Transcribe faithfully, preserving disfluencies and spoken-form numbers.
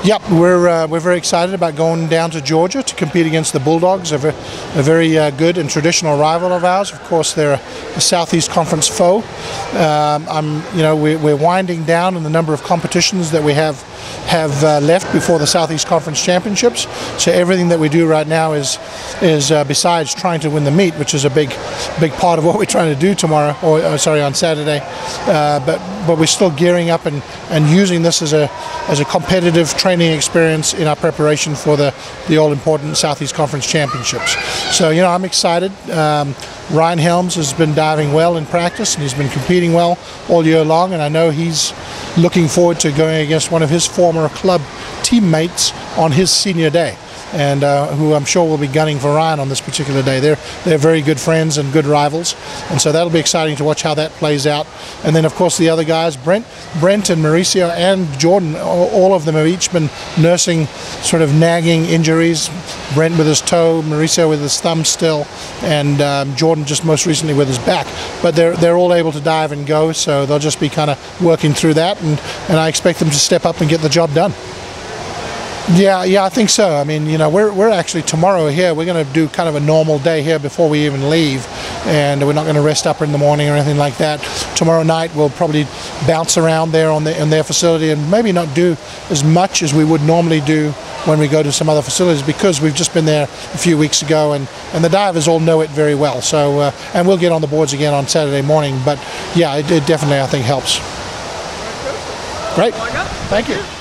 Yep, we're uh, we're very excited about going down to Georgia to compete against the Bulldogs, a, ve- a very uh, good and traditional rival of ours. Of course, they're a, a Southeast Conference foe. Um, I'm, you know, we, we're winding down in the number of competitions that we have have uh, left before the Southeast Conference Championships. So everything that we do right now is is uh, besides trying to win the meet, which is a big big part of what we're trying to do tomorrow, or uh, sorry, on Saturday. Uh, but but we're still gearing up and, and using this as a as a competitive training experience in our preparation for the the all important Southeast Conference Championships. So you know, I'm excited. Um, Ryan Helms has been diving well in practice, and he's been competing well all year long, and I know he's looking forward to going against one of his former club teammates on his senior day, and uh, who I'm sure will be gunning for Ryan on this particular day. They're they're very good friends and good rivals, and so that'll be exciting to watch how that plays out. And then of course the other guys, Brent, Brent and Mauricio and Jordan, all, all of them have each been nursing sort of nagging injuries. Brent with his toe, Mauricio with his thumb still, and um, Jordan just most recently with his back. But they're they're all able to dive and go, so they'll just be kind of working through that, and and I expect them to step up and get the job done. Yeah, yeah, I think so. I mean, you know, we're we're actually tomorrow here. We're going to do kind of a normal day here before we even leave, and we're not going to rest up in the morning or anything like that. Tomorrow night we'll probably bounce around there on the in their facility and maybe not do as much as we would normally do when we go to some other facilities, because we've just been there a few weeks ago, and and the divers all know it very well. So uh, and we'll get on the boards again on Saturday morning. But yeah, it, it definitely I think helps. Great, thank you.